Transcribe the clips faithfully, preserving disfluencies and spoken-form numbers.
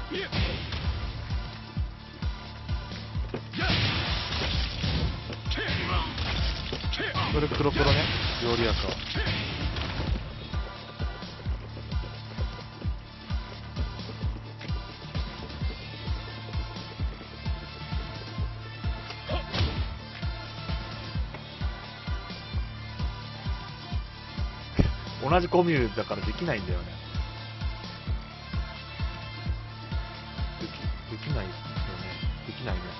これ黒黒ね、料理役は。同じコミュだからできないんだよね。でき、できないよね。できないね。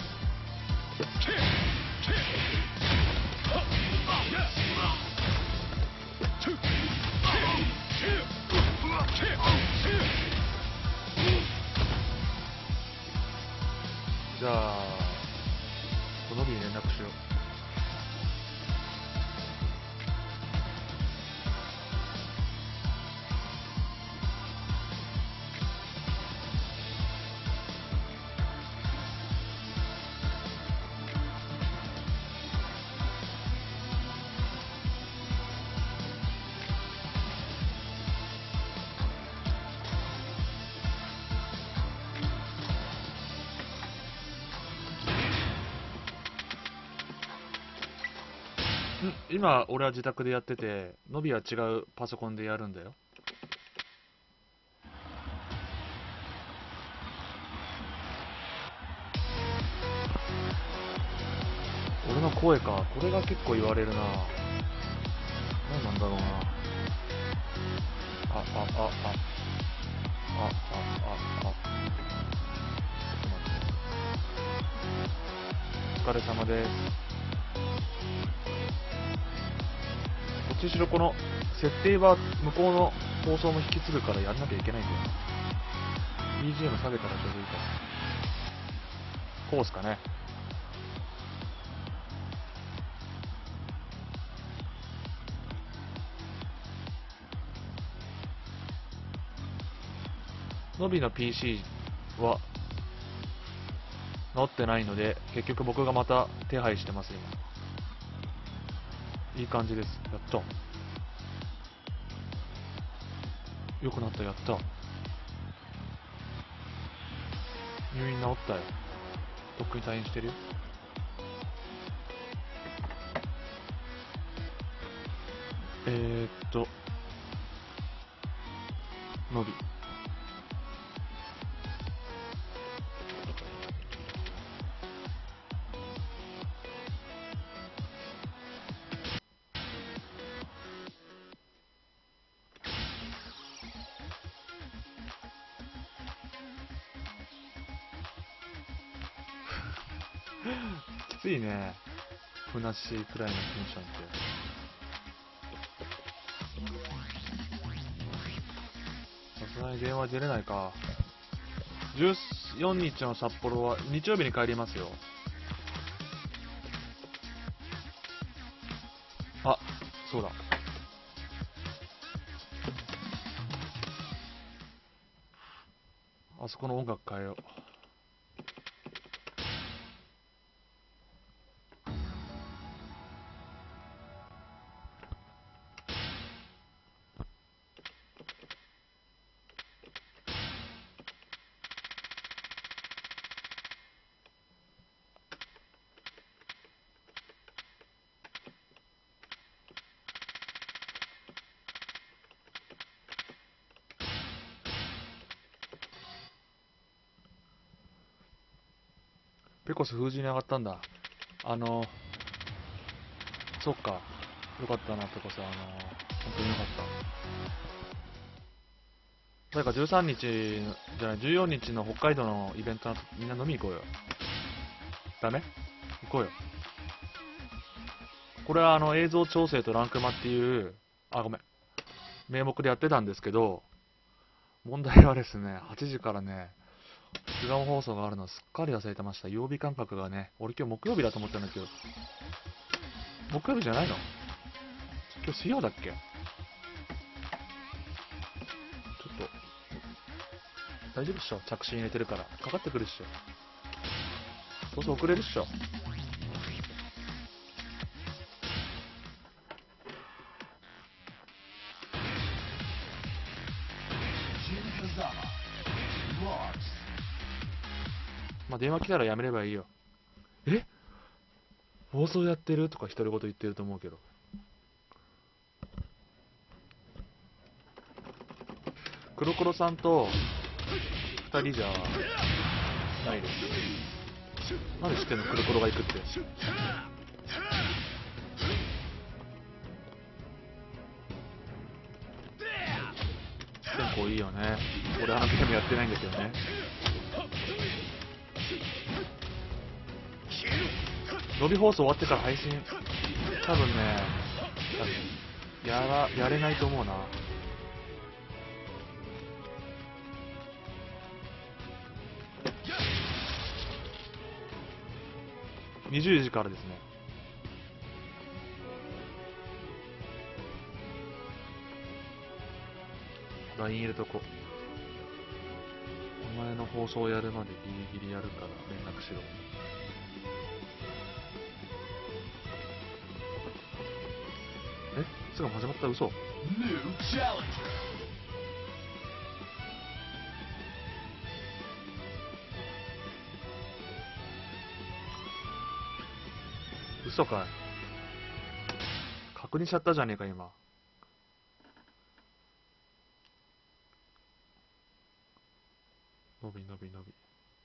じゃあ、この日に連絡しよう。今俺は自宅でやってて、ノビは違うパソコンでやるんだよ。俺の声か、これが結構言われるな。何なんだろうな。あああああああああお疲れ様です。どっちにしろこの設定は向こうの放送も引き継ぐからやんなきゃいけないんだよな。 ビージーエム 下げたらちょうどいいから。こうっすかね。ノビの ピーシー は直ってないので、結局僕がまた手配してます今。いい感じです。やった。良くなった。やった。入院治ったよ。とっくに退院してるよ。えー、っとのびきついね、ふなっしーくらいのテンションって。さすがに電話出れないか。じゅうよっかの札幌は日曜日に帰りますよ。あ、そうだ。あそこの音楽変えよう。ペコス封じに上がったんだ。あの、そっか。よかったな、ペコス。あの、本当によかった。誰かじゅうさんにち、じゃない、じゅうよっかの北海道のイベントの後、みんな飲み行こうよ。ダメ？行こうよ。これはあの、映像調整とランクマっていう、あ、ごめん。名目でやってたんですけど、問題はですね、はちじからね、巣鴨放送があるのすっかり忘れてました。曜日感覚がね、俺今日木曜日だと思ったんだけど、木曜日じゃないの？今日水曜だっけ？ちょっと、大丈夫っしょ？着信入れてるから。かかってくるっしょ。どうせ遅れるっしょ。Lost. まあ電話来たらやめればいいよ。え、放送やってるとか独り言言ってると思うけど。黒黒さんと二人じゃないです。なんで知ってんの、黒黒が行くって。テンポいいよね。俺あのゲームやってないんですよね。ロビ放送終わってから配信、多分ね、多分やら、やれないと思うな。にじゅうじからですね。ライン 入れとこ。お前の放送やるまでギリギリやるから連絡しろ。え、すぐ始まった、嘘。嘘かい。確認しちゃったじゃねえか今。伸び伸び伸び。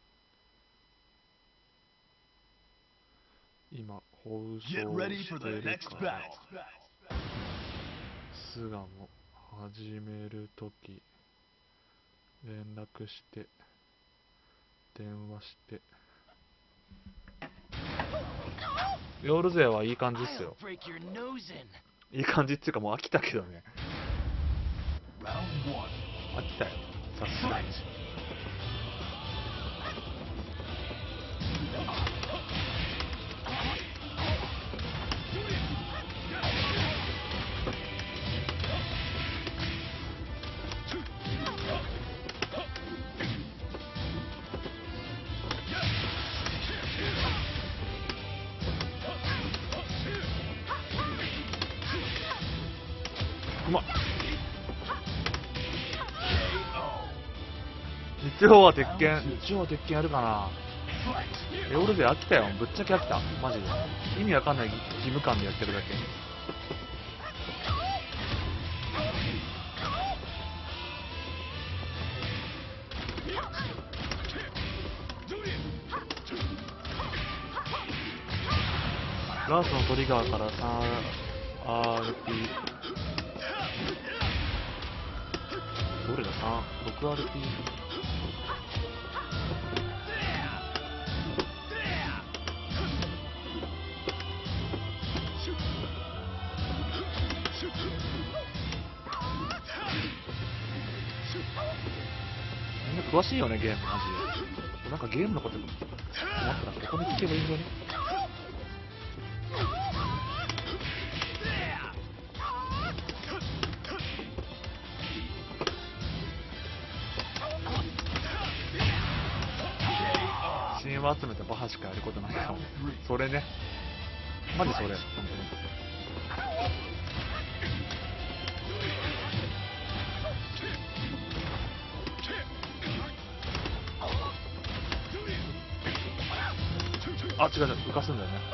今放送してるから巣鴨始めるとき連絡して電話してヨール勢はいい感じっすよ。いい感じっていうかもう飽きたけどね。飽きたよさすがに。うまっ。日曜は鉄拳、日曜は鉄拳やるかな。ヨールで飽きたよ、ぶっちゃけ飽きたマジで。意味わかんない義務感でやってるだけ。ランスのトリガーから スリーアールピー どれだ さん、ろくアールピー。 みんな詳しいよねゲームマジで。なんかゲームのこと思ったらここに聞けばいいんだよね。神話集めたバハしかやることないかも。それね。マジそれ。本当に。あ、違う違う。浮かすんだよね。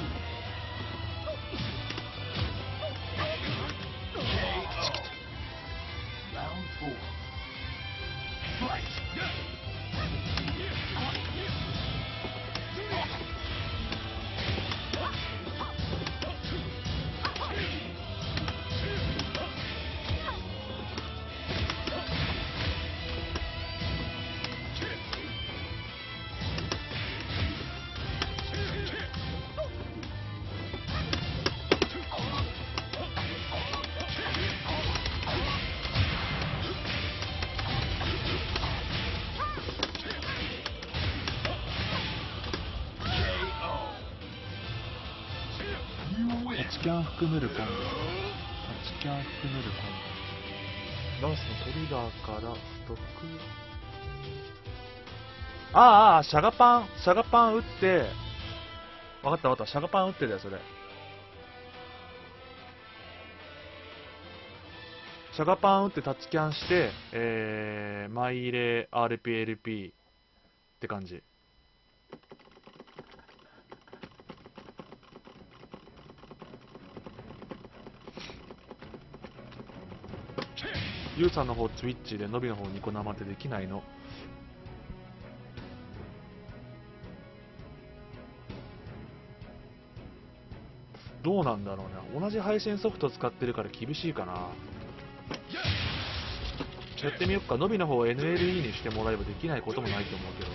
はちキャン含めるコンボ。はちキャン含めるコンボ。ランスのトリガーからろく。ああ、ああ、シャガパン、シャガパン打って、わかったわかった、シャガパン打ってだよ、それ。シャガパン打ってタッチキャンして、えー、前入れ アールピーエルピー って感じ。 ゆうさんの方ツイッチで、のびの方ニコ生ってできないの？どうなんだろうね。同じ配信ソフト使ってるから厳しいかな。やってみよっか。のびの方を エヌエルイー にしてもらえばできないこともないと思うけど。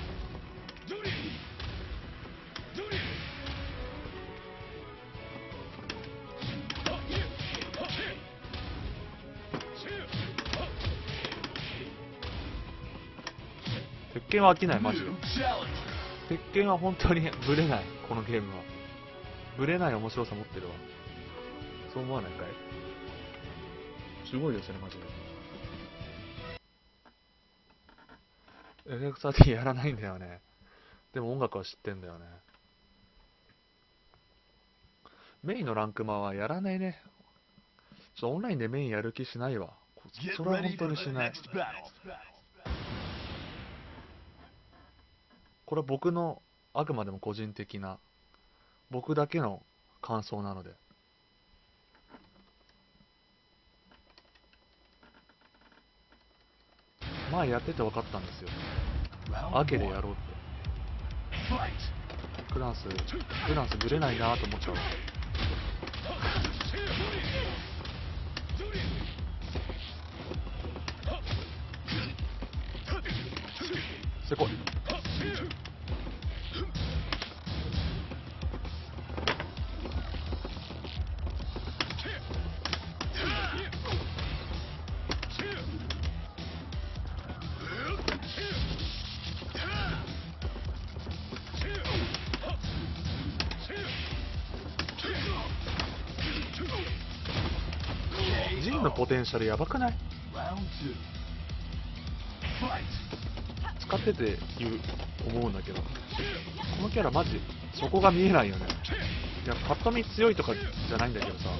鉄拳は飽きない、マジで。鉄拳は本当にブレない、このゲームは。ブレない面白さ持ってるわ。そう思わないかい？すごいですね、マジで。エフエフサーティーン やらないんだよね。でも音楽は知ってんだよね。メインのランクマはやらないね。ちょっとオンラインでメインやる気しないわ。それは本当にしない。これは僕のあくまでも個人的な、僕だけの感想なので。前やってて分かったんですよ。アゲでやろうって。クランス、クランスブレないなと思ったわ。せこい。ジンのポテンシャルやばくない？使ってて言う思うんだけど、このキャラマジそこが見えないよね。いや、パッと見強いとかじゃないんだけどさ。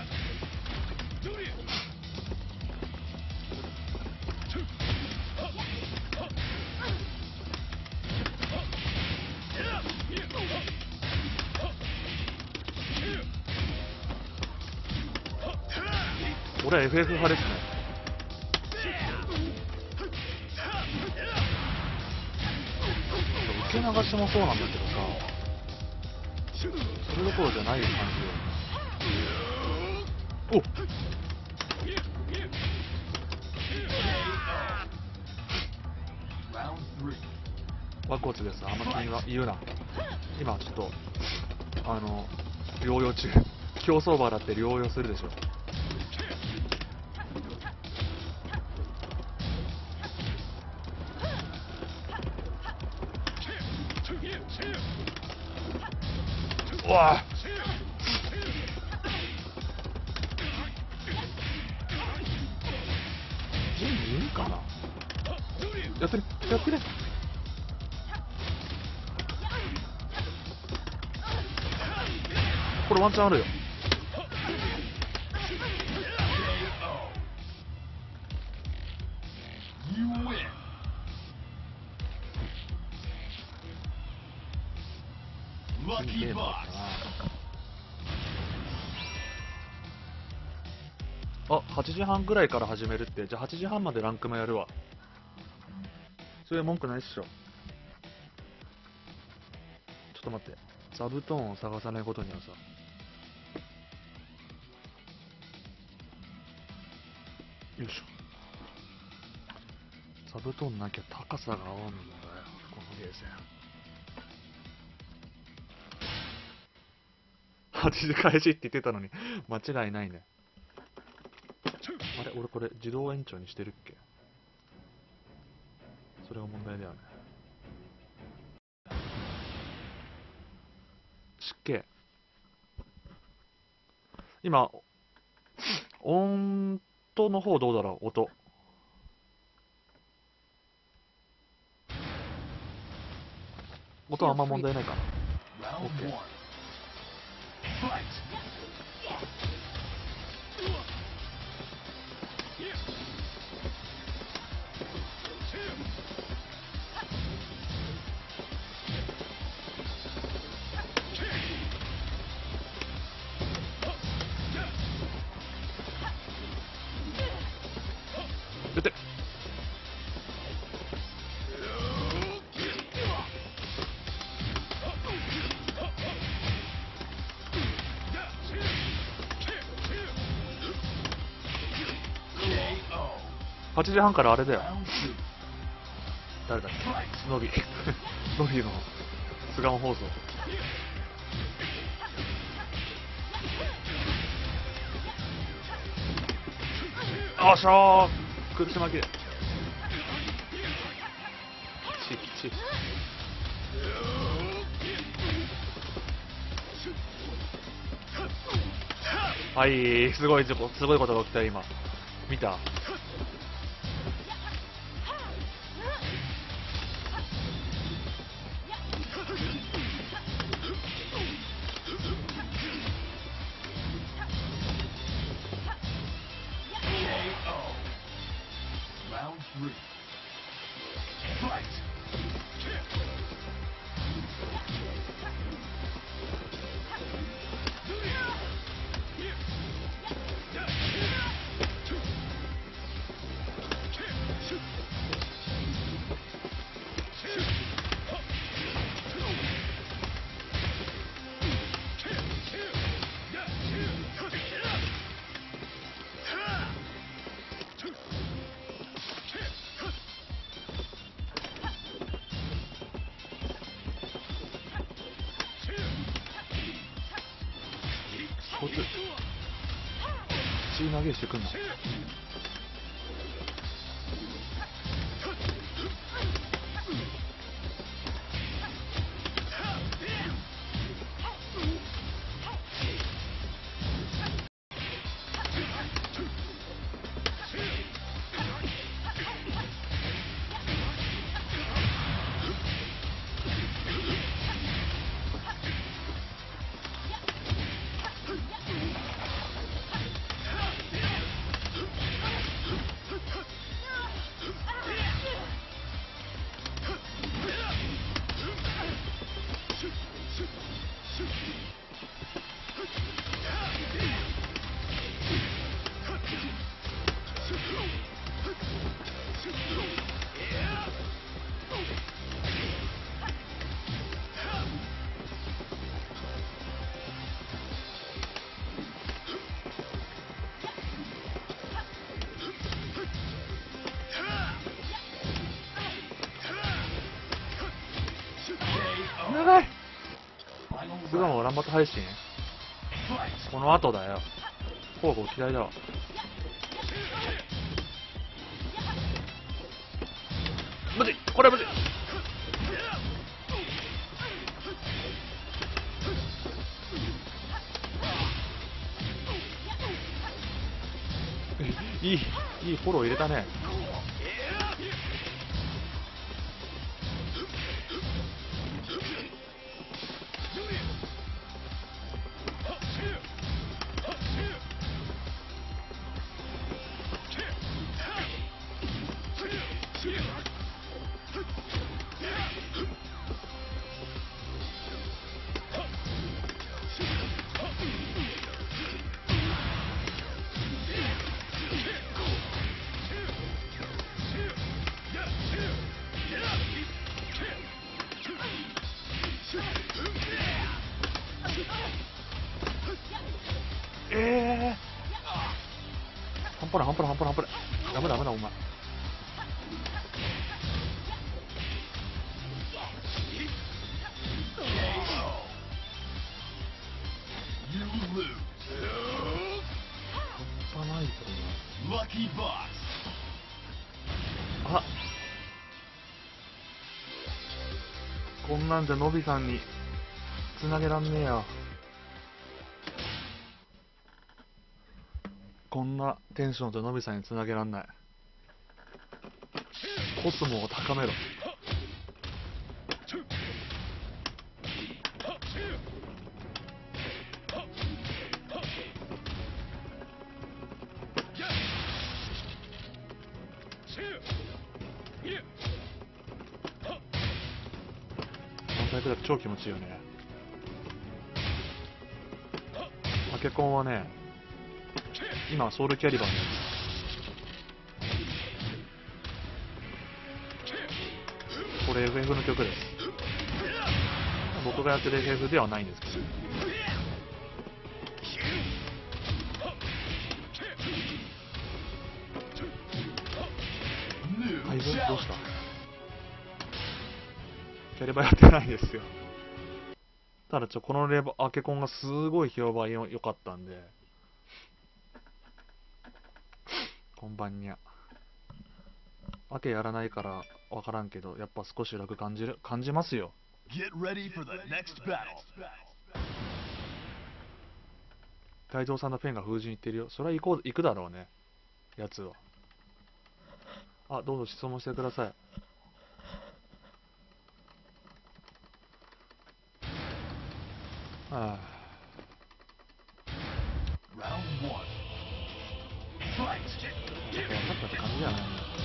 俺は エフエフ 派ですね。受け流しもそうなんだけどさ、それどころじゃない感じよ。おワクオツです。あんま気には言うな。今ちょっとあの療養中。競走馬だって療養するでしょ。うわぁ、ジンいるかな。やってるやってる。これワンチャンあるよ。ゲームだったな。あ、はちじはんぐらいから始めるって。じゃあはちじはんまでランクもやるわ。それ文句ないっしょ。ちょっと待って、座布団を探さないことにはさ。よいしょ。座布団なきゃ高さが合わんのだよ、このゲーセン。はちじ開始って言ってたのに間違いないね。あれ、俺これ自動延長にしてるっけ？それが問題だよね。湿気。今音の方どうだろう。音音はあんま問題ないかな。 OK。 はちじはんからあれだよ。誰だっけ、ノビノビの巣鴨放送。あっしゃー、苦し紛れ。ちきち。はい、すごい事故、すごいことが起きたよ今。見た？こいつ血投げしてくんな。長い。巣鴨乱発配信この後だよ。交互嫌いだわ。無理、これ無理。いい、いいフォロー入れたね。ええー、半端ない半端ない半端ない半端ない。ダメダメだお前。半端ないぞお前。あ、こんなんじゃのびさんにつなげらんねえよ。こんなテンションとのびさんにつなげらんない。コスモを高めろ。反対だと超気持ちいいよね。マケコンはね、今ソウルキャリバーにこれ エフエフ の曲です。僕がやってる エフエフ ではないんですけど、 どうした？キャリバやってないですよ。ただちょこのレバアケコンがすごい評判よ良かったんで。こんばんにゃ。アケやらないからわからんけど、やっぱ少し楽感じる感じますよ。泰造さんのペンが封じに行ってるよ。それは行こう行くだろうね、やつは。あ、どうぞ質問してください。はあ、分かったって感じじゃない。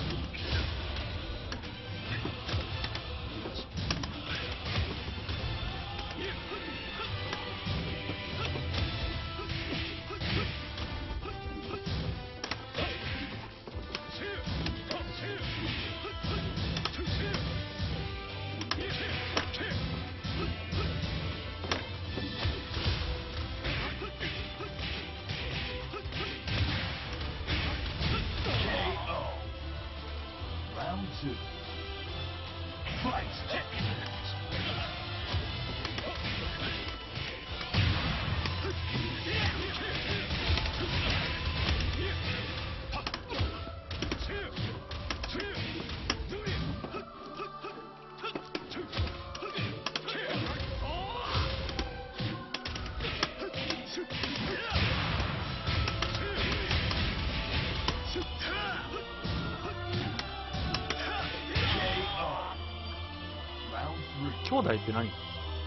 兄弟って何？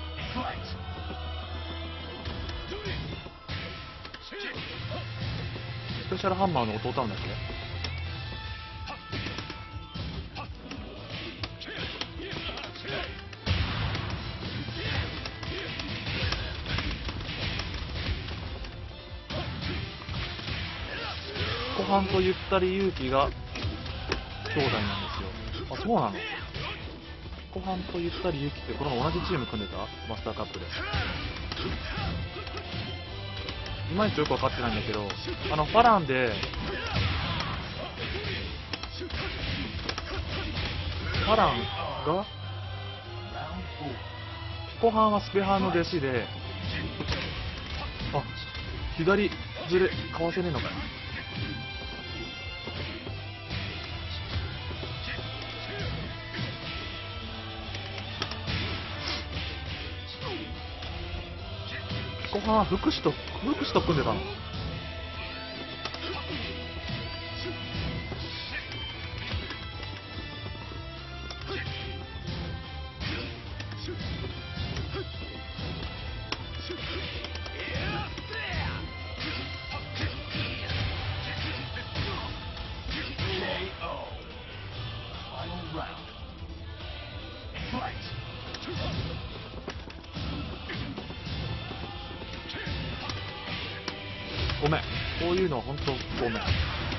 スペシャルハンマーの弟なんだっけ？後半とゆったり勇気が兄弟なんですよ。あ、そうなの？後半とゆったり勇気ってこの同じチーム組んでた？マスターカップで。いまいちよく分かってないんだけど、あのファランでファランが後半はスペハーの弟子で、あ、左ずれかわせねえのかよ。後半は福士と福士と組んでたの。ごめん、こういうのは本当ごめん。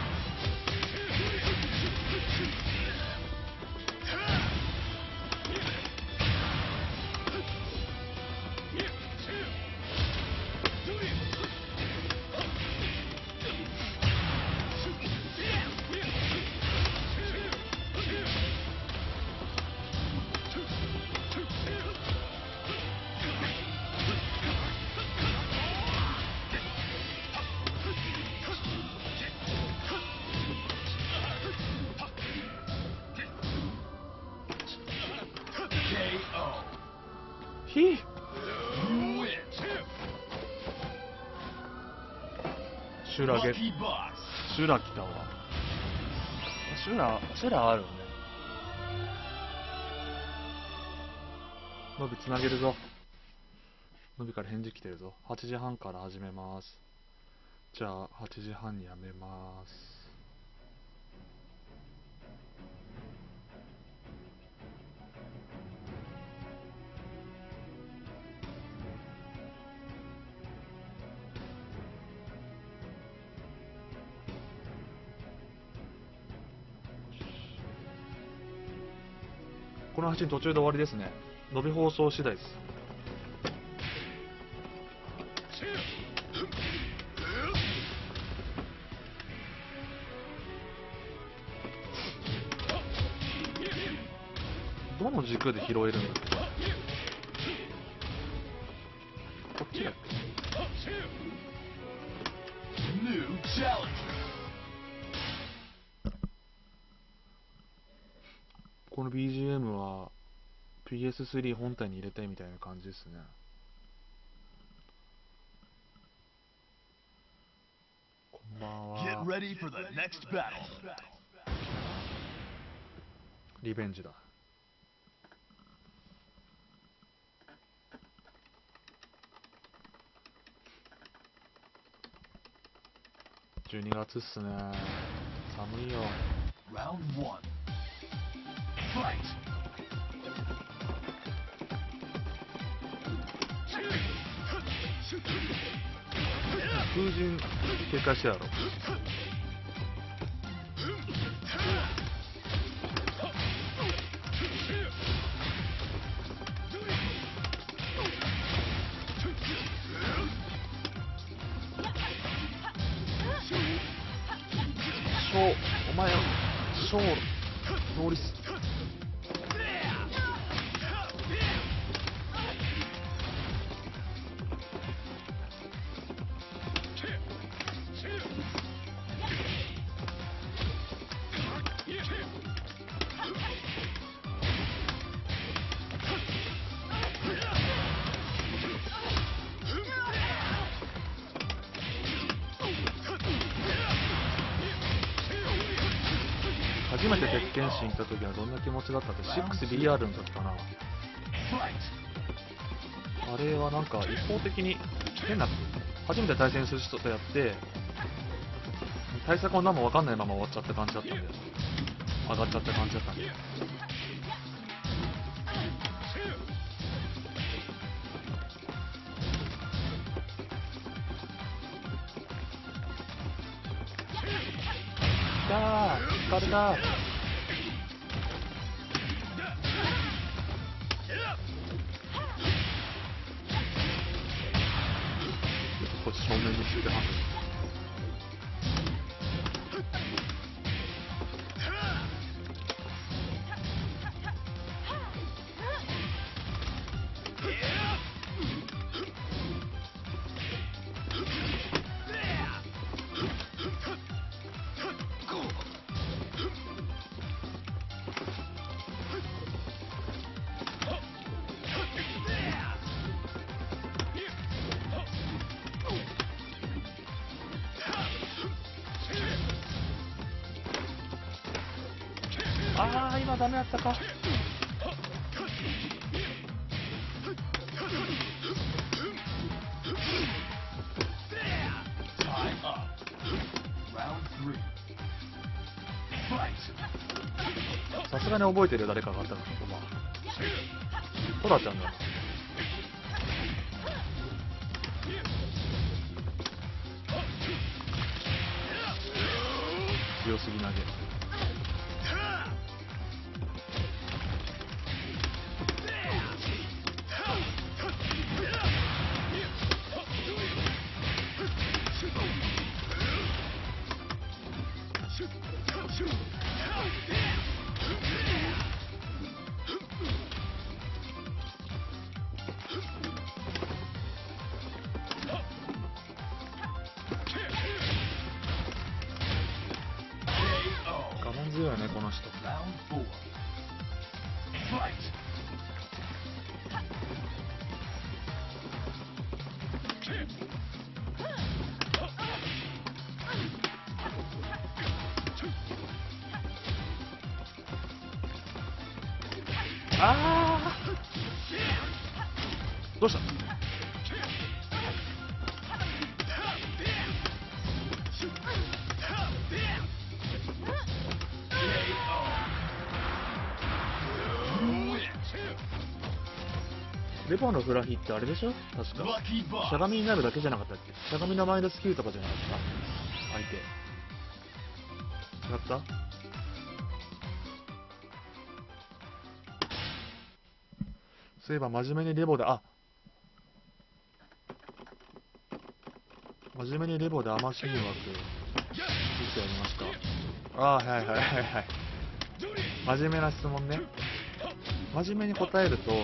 ひぃ、シュラゲシュラ来たわ。シュラシュラあるね。ノビつなげるぞ。ノビから返事来てるぞ。はちじはんから始めます。じゃあはちじはんにやめます。この配信途中で終わりですね。伸び放送次第です。 どの軸で拾えるんだっけ。こっちだっけ。この ビージーエム は ピーエススリー 本体に入れたいみたいな感じですね。こんばんは。リベンジだ。じゅうにがつっすね。寒いよ。風神警戒してやろう。ショー、お前はショーノーリス。初めて鉄拳士に行った時はどんな気持ちだったって シックスビーアール の時かな。あれはなんか一方的に変な、初めて対戦する人とやって対策も何も分かんないまま終わっちゃった感じだったんで、上がっちゃった感じだったんで。きたー、疲れたー。こっち正面にしてはん。あー、今ダメだったか。さすがに覚えてるよ、誰かがあったの。トラちゃんだ。強すぎ投げ。我慢強いよね、この人。あー、どうした。レバーのフラヒってあれでしょ、確かしゃがみになるだけじゃなかったっけ。しゃがみのマイナスきゅうとかじゃなかった、相手。違った。そういえば真面目にレボで、あ、真面目にレボで甘シニ枠ずっとやりました。あー、はいはいはいはい。真面目な質問ね。 真面目に答えると、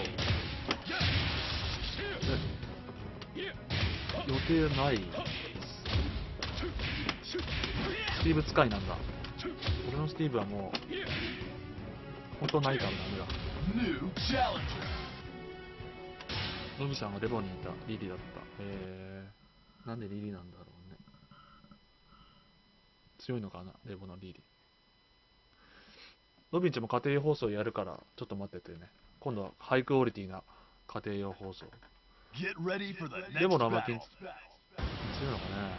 予定ないです。スティーブ使いなんだ。俺のスティーブはもう本当ないからダメだ。ノビさんがデボにいたリリーだった。えー、なんでリリーなんだろうね。強いのかな、デボのリリー。ノビンチも家庭用放送やるからちょっと待っててね。今度はハイクオリティな家庭用放送。デボのアマキン強いのかね。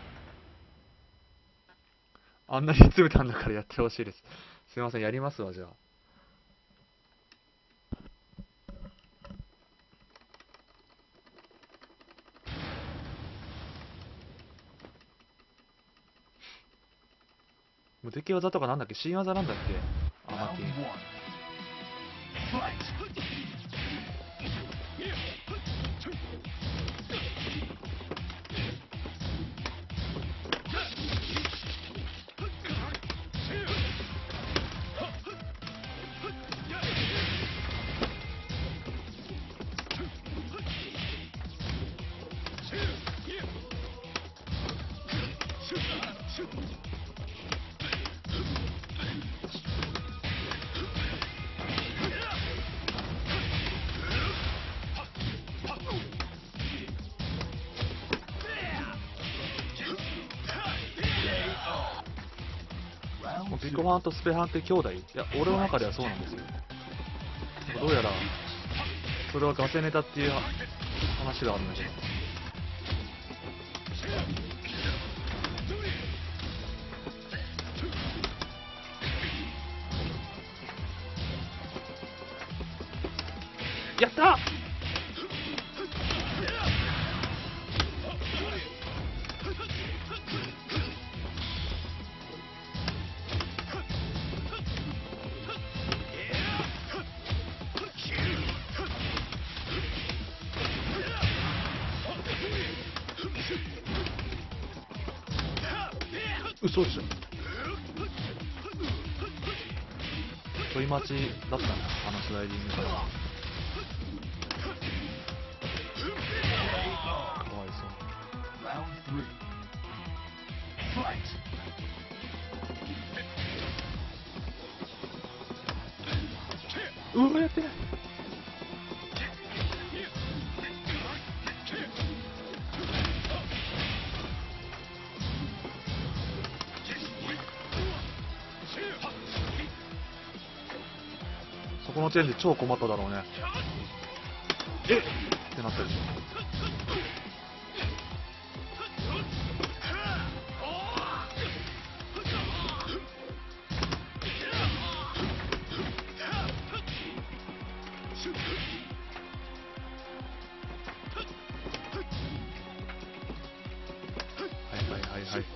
あんなに詰めたんだからやってほしいです。すいません、やりますわ、じゃあ。無敵技とかなんだっけ、新技なんだっけ、アマキン。ビコハンとスペハンって兄弟？いや、俺の中ではそうなんですよ。どうやらそれはガセネタっていう話があるんだけど。やったー。嘘でしょ。ちょい待ちだったね、あのスライディングから。かわいそう。うわ、やってない。そこのチェンジ超困っただろうね。えっってなったでしょ。はいはいはいはい。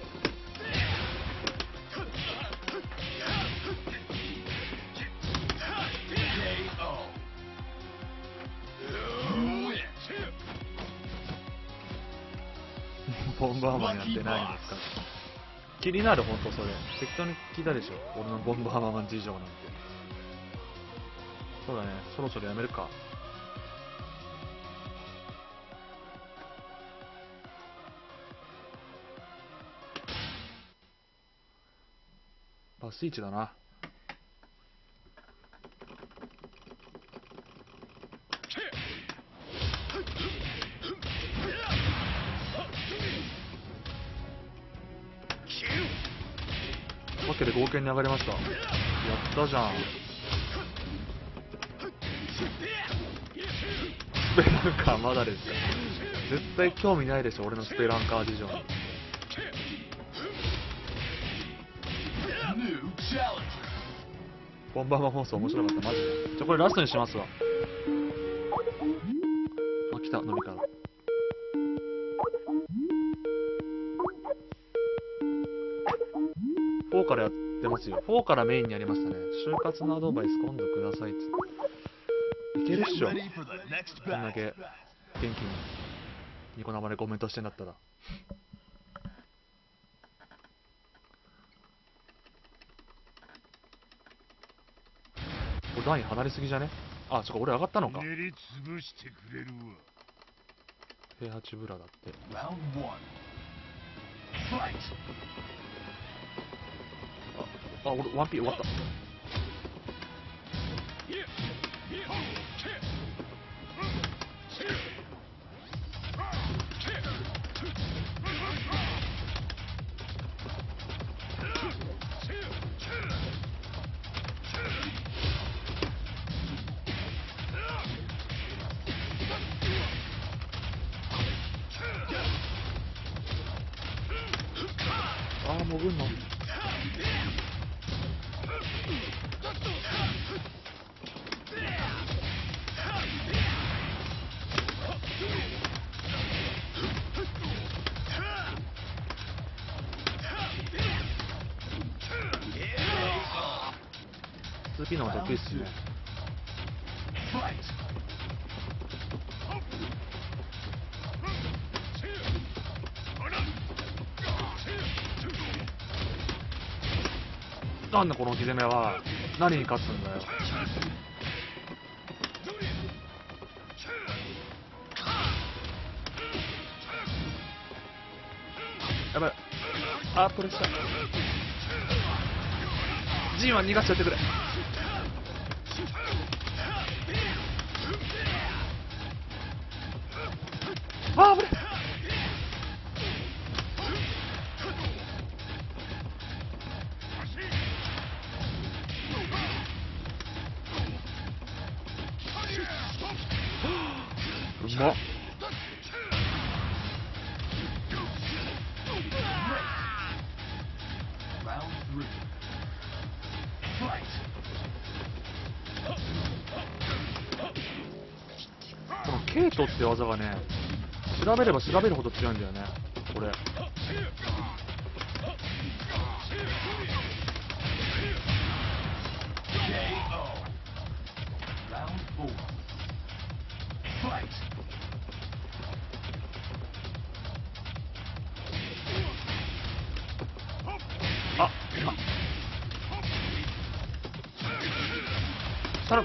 ボンバーマンやってないんですか。気になる、ほんとそれ。適当に聞いたでしょ、俺のボンバーマン事情なんて。そうだね、そろそろやめるか。バスイチだな。わけで合計に上がりました。やったじゃん。スペランカーまだですか。絶対興味ないでしょ、俺のスペランカー事情に。ボンバーマン放送面白かった、マジで。じゃあこれラストにしますわ。あ、来た、伸びから。フォーからやってますよ。フォーからメインにやりましたね。就活のアドバイス今度くださいっつって。いけるっしょ。こんだけ元気にニコ生でコメントしてんだったら。これライン離れすぎじゃね？ あ、そっか、俺上がったのか。 練り潰してくれるわ。 平八ブラだって。 ラウンドワン。ファイあ、俺ワンピー終わった。あー、潜んの。ツーピーの方が得意っすね。なんだこの木攻めは。何に勝つんだよ。やばい。あー、プレッシャー。ジンは逃がしちゃってくれ。あー、危ね。うまっ。このケイトって技がね、調べれば調べるほど強いんだよね、これ。あ、あ、頼む。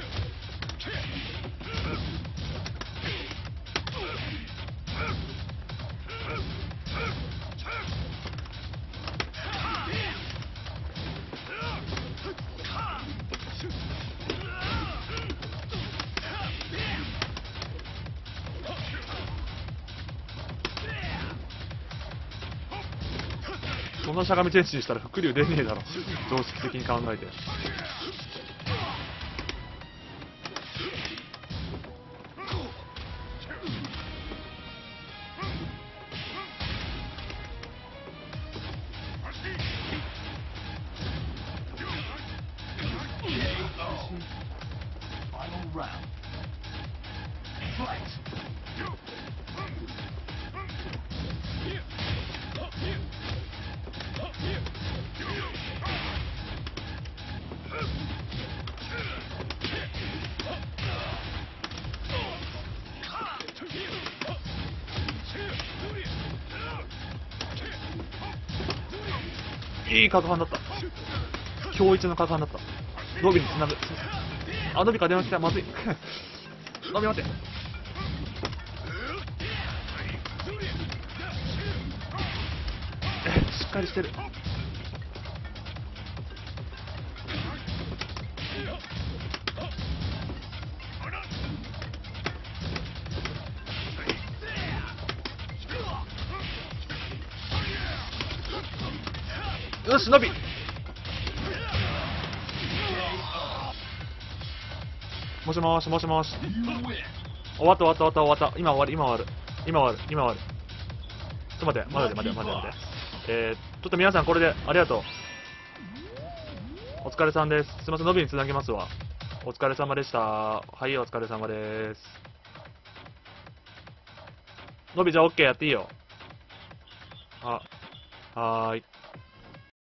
そんなしゃがみ天使にしたら伏竜出ねえだろ、常識的に考えて。いい角反だった。今日一の角反だった。ノビにつなぐ。あ、ノビから電話してた。まずい。ノビ待て。え、しっかりしてる。よし、ノビ。もしもしもしもし。終わった終わった終わった終わった。今終わる今終わる今終わる今終わる。ちょっと待って、待って待って待って待って。えー、ちょっと皆さんこれでありがとう。お疲れさんです。すいません、ノビにつなげますわ。お疲れ様でした。はい、お疲れ様です。ノビじゃあ OK やっていいよ。あ、はーい。